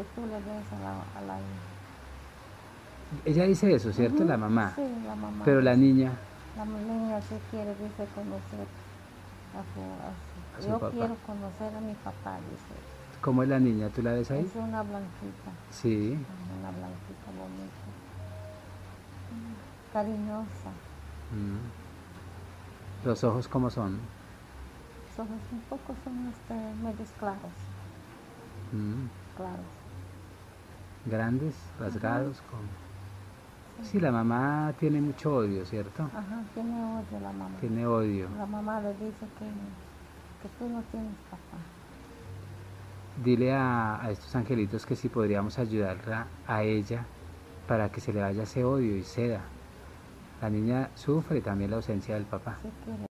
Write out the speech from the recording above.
tú le des a la hija. Ella dice eso, ¿cierto? La mamá. Sí, la mamá. Pero la niña. La niña sí quiere, dice, conocer A su yo papá. quiero conocer a mi papá, dice. ¿Cómo es la niña? ¿Tú la ves ahí? Es una blanquita. Sí. Una blanquita bonita. Cariñosa. ¿Los ojos cómo son? Los ojos un poco son medios claros. Claros. Grandes, rasgados. Sí, la mamá tiene mucho odio, ¿cierto? Ajá, tiene odio la mamá. Tiene odio. La mamá le dice que tú no tienes papá. Dile a estos angelitos que si podríamos ayudarla a ella para que se le vaya ese odio y ceda. La niña sufre también la ausencia del papá. Sí, quiere.